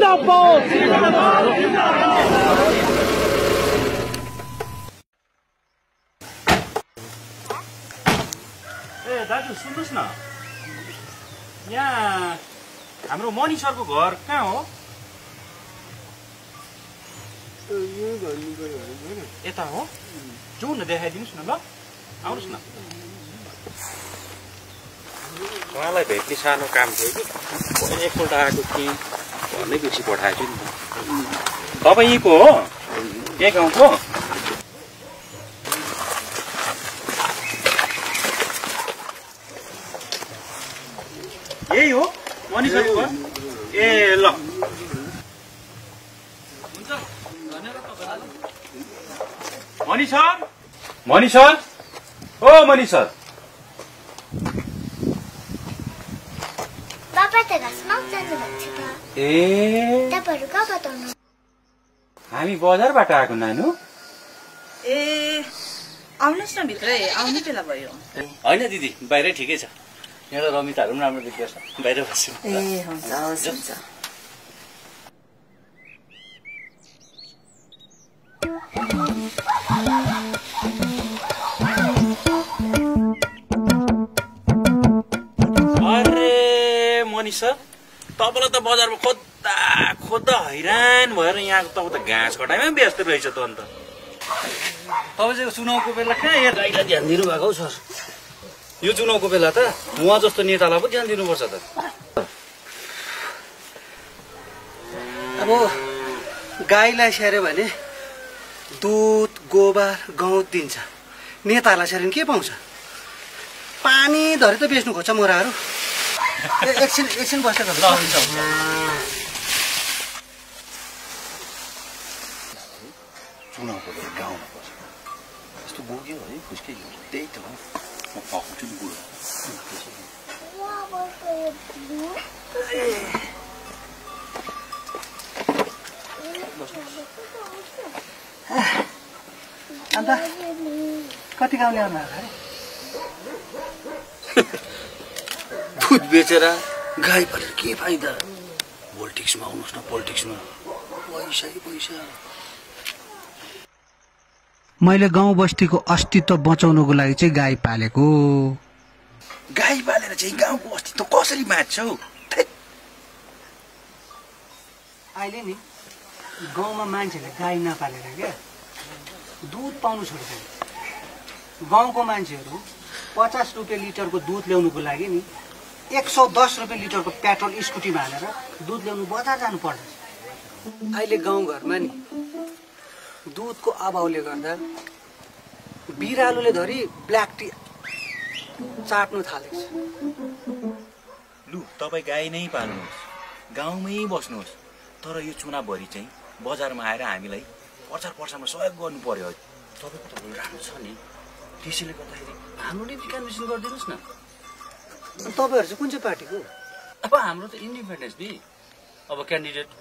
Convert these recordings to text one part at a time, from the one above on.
जिंदाबाद ए दाजु सुन्नुहोस् न यहाँ हाम्रो मनिष सरको घर कहाँ हो यता हो जाउँ न देखाइदिनुहोस् न ल आउनुहोस् न उहाँलाई भेट्ने सानो काम थियो कि पहिला एकपल्ट आएको थिएँ भन्नै पछि पठाएको छु नि तपाईँ यहीँको हो के गाउँको यही हो मनिष सरको घर ए ल मनिष सर मनिष सर ओ मनिष सर ए हामी बजारबाट आएको नानु ए आउनुहोस् न भित्रै आउने बेला भयो होइन दिदी बाहिरै ठिकै छ यहाँ त रमिताहरू पनि राम्रो देखिएको छ बाहिर बस्छु ए हुन्छ हुन्छ अरे मनिष सर तपाईँलाई त बजारमा खोज्दा खोज्दा हैरान भएर यहाँको तपाईँ त घाँस कटाइमै व्यस्त रहेछ त अन्त तपाईँ चाहिँ चुनावको बेला कहाँ यहाँ गाईलाई ध्यान दिनुभएको हौ सर यो चुनावको बेला त उहाँ जस्तो नेतालाई पो ध्यान दिनुपर्छ त अब गाईलाई स्याहार्यो भने दुध गोबर गहुँत दिन्छ नेताहरूलाई स्याहार्यो के पाउँछ पानी धरि त बेच्नु खोज्छ मोराहरू एकछिन बस्दै गर्छ चुनावको बेला गाउँमा बस्छ यस्तो बोक्यो है खुस्कै त्यही त हो म पकाउँछु नि बुढो अन्त कति गाउँले आउनु अरे दुध बेचेर गाई पालेर के फाइदा पोलिटिक्समा आउनुहोस् न पोलिटिक्समा पैसा पैसा मैले गाउँ बस्तीको अस्तित्व बचाउनको लागि चाहिँ गाई पालेको गाई पालेर चाहिँ गाउँको अस्तित्व कसरी बाँच्छौ अहिले नि गाउँमा मान्छेले गाई नपालेर क्या दुध पाउनु छोड्छ गाउँको मान्छेहरू 50 रुपियाँ लिटरको दुध ल्याउनुको लागि नि 110 रुपियाँ लिटरको पेट्रोल स्कुटीमा हालेर दुध ल्याउनु बजार जानु पर्छ अहिले गाउँघरमा नि दुधको अभावले गर्दा बिरालोले धरि ब्ल्याक टी चाट्नु थालेको छ लु तपाईँ गाई नै पाल्नुहोस् गाउँमै बस्नुहोस् तर यो चुनावभरि चाहिँ बजारमा आएर हामीलाई प्रचार प्रसारमा सहयोग गर्नु पर्यो तपाईँको त राम्रो छ नि त्यसैले गर्दाखेरि हाम्रो नै कन्भेन्सन गरिदिनुहोस् न तपाईँहरू चाहिँ कुन चाहिँ पार्टीको अब हाम्रो त इन्डिपेन्डेन्स नि अब क्यान्डिडेट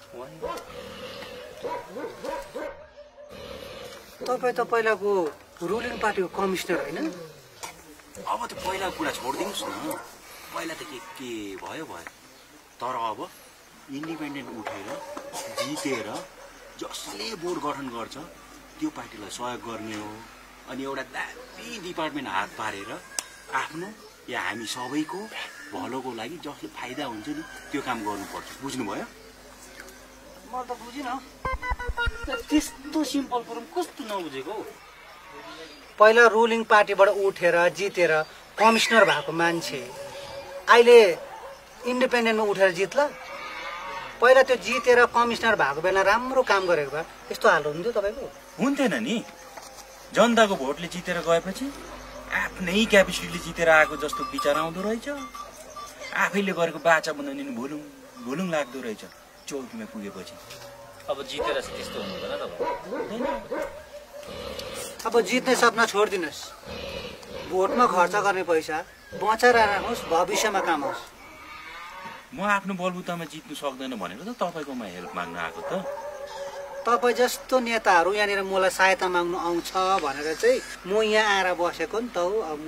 तपाईँ त पहिलाको रुलिङ पार्टीको कमिसनर होइन अब त पहिलाको कुरा छोडिदिनुहोस् न पहिला त के भयो तर अब इन्डिपेन्डेन्ट उठेर जितेर जसले बोर्ड गठन गर्छ त्यो पार्टीलाई सहयोग गर्ने हो अनि एउटा दामी डिपार्टमेन्ट हात पारेर आफ्नो या हामी सबैको भलोको लागि जसले फाइदा हुन्छ नि त्यो काम गर्नुपर्छ बुझ्नुभयो म त बुझिनँ त्यस्तो सिम्पल कुरो कस्तो नबुझेको पहिला रुलिङ पार्टीबाट उठेर जितेर कमिसनर भएको मान्छे अहिले इन्डिपेन्डेन्टमा उठेर जित्ला पहिला त्यो जितेर कमिसनर भएको बेला राम्रो काम गरेको भए यस्तो हाल हुन्थ्यो तपाईँको हुन्थेन नि जनताको भोटले जितेर गएपछि आफ्नै क्यापेसिटीले जितेर आएको जस्तो विचार आउँदो रहेछ आफैले गरेको बाचा बनाउने भुलुङ लाग्दो रहेछ चौकीमा पुगेपछि अब जितेर त्यस्तो हुँदैन तपाईँ अब जित्ने सपना छोडिदिनुहोस् भोटमा खर्च गर्ने पैसा बचाएर राख्नुहोस् भविष्यमा काम होस् म आफ्नो बलबुतामा जित्नु सक्दैन भनेर त तपाईँकोमा हेल्प माग्न आएको त तपाईँ जस्तो नेताहरू यहाँनिर मलाई सहायता माग्नु आउँछ भनेर चाहिँ म यहाँ आएर बसेको नि त हो अब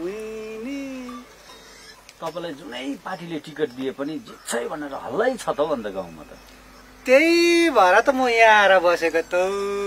तपाईँलाई जुनै पार्टीले टिकट दिए पनि जित्छै भनेर हल्लै छ त हो अन्त गाउँमा त त्यही भएर त म यहाँ आएर बसेको त।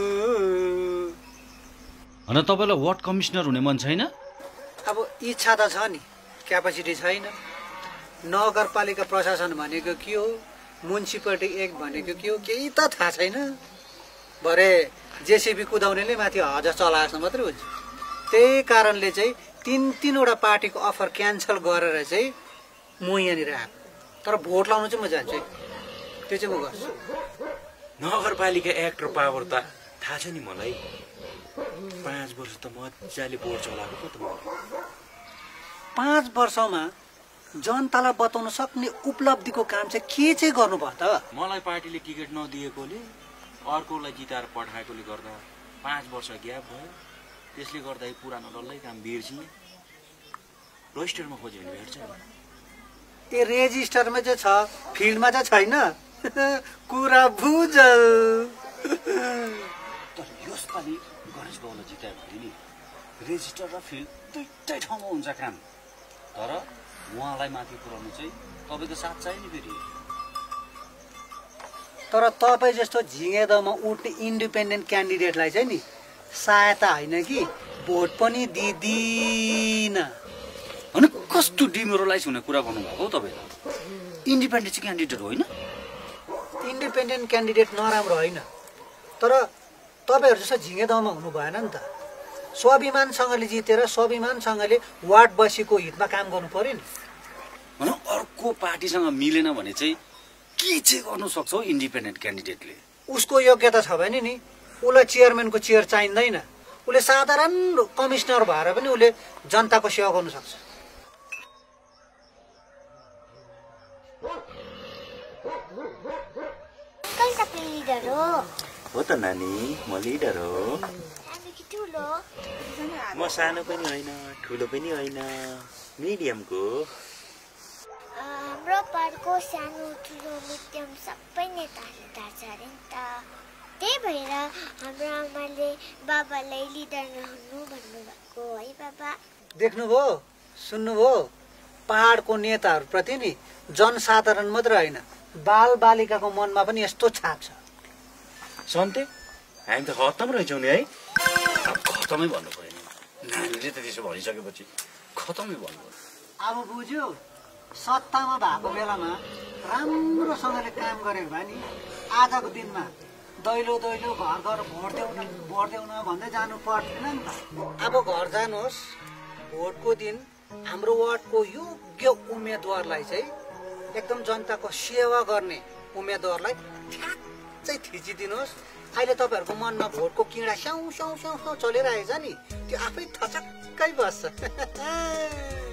होइन तपाईँलाई वार्ड कमिसनर हुने मन छैन? अब इच्छा त छ नि, क्यापासिटी छैन। नगरपालिका प्रशासन भनेको के हो, म्युनिसिपालिटी एक्ट भनेको के हो, केही त थाहा छैन। भरे जेसिबी कुदाउनेले माथि हज चलाएछ मात्रै हुन्छ। त्यही कारणले चाहिँ तीनवटा पार्टीको अफर क्यान्सल गरेर चाहिँ म यहाँनिर आएको। तर भोट लाउनु चाहिँ म जान्छु, त्यो चाहिँ म गर्छु। नगरपालिका एक्ट र पावर त थाहा छ नि मलाई। 5 वर्ष त मजाले बोर्ड चलाएको पो त मैले। 5 वर्षमा जनतालाई बताउन सक्ने उपलब्धिको काम चाहिँ के चाहिँ गर्नुभयो त? मलाई पार्टीले टिकट नदिएकोले, अर्कोलाई जिताएर पठाएकोले गर्दा 5 वर्ष ग्याप भयो। त्यसले गर्दा पुरानो डल्लै काम बिर्सिएँ। रजिस्टरमा खोज्यो भने भेट्छ नि। ए रेजिस्टरमा चाहिँ छ, फिल्डमा चाहिँ छैन। कुरा बुझल। तर यसपालि गणेश बाबुलाई जितायो भने नि रेजिस्टर र फिल्ड दुइटै ठाउँमा हुन्छ काम। तर उहाँलाई माथि पुर्याउनु चाहिँ तपाईँको साथ चाहियो नि फेरि। तर तपाईँ जस्तो झिङेदमा उठ्ने इन्डिपेन्डेन्ट क्यान्डिडेटलाई चाहिँ नि सहायता होइन कि भोट पनि दिँदिन। होइन कस्तो डिमोरलाइज हुने कुरा गर्नुभएको हौ तपाईँले? इन्डिपेन्डेन्ट चाहिँ क्यान्डिडेट होइन? इन्डिपेन्डेन्ट क्यान्डिडेट नराम्रो होइन, तर तपाईँहरू जस्तो झिङेदमा हुनु भएन नि त। स्वाभिमानसँगले जितेर स्वाभिमानसँगले वार्डवासीको हितमा काम गर्नु पर्यो नि। होइन अर्को पार्टीसँग मिलेन भने चाहिँ के चाहिँ गर्नु सक्छ हौ इन्डिपेन्डेन्ट क्यान्डिडेटले? उसको योग्यता छ भने नि उसलाई चेयरम्यानको चेयर चाहिँदैन। उसले साधारण कमिसनर भएर पनि उसले जनताको सेवा गर्नु सक्छ। हो त नानी, म लिडर हो। म सानो पनि होइन, ठुलो पनि होइन, मिडियमको। हाम्रो पार्टको सानो ठुलो मिडियम सबै नेताहरू छ अरे नि त। त्यही भएर हाम्रो आमाले बाबालाई लिडर नहुनु भन्नुभएको है बाबा। देख्नुभयो, सुन्नुभयो, पहाडको नेताहरूप्रति नि जनसाधारण मात्र होइन बाल बालिकाको मनमा पनि यस्तो छाप छ। सन्ते हामी त खत्तम रहेछौँ नि है। खत्तमै भन्नु पऱ्यो नि, नानीले त त्यसो भनिसकेपछि खत्तमै भन्नु। अब बुझ्यो, सत्तामा भएको बेलामा राम्रोसँगले काम गरेको भए नि आजको दिनमा दैलो दैलो घर घर भोट देउन भन्दै जानु पर्दैन नि त। अब घर जानुहोस्, भोटको दिन हाम्रो वार्डको योग्य उम्मेदवारलाई चाहिँ एकदम जनताको सेवा गर्ने उम्मेदवारलाई ठ्याक्कै थिचिदिनुहोस्। अहिले तपाईँहरूको मनमा भोटको किडा स्याउ स्याउ स्याउ स्याउ चलिरहेको छ नि, त्यो आफै थचक्कै बस्छ।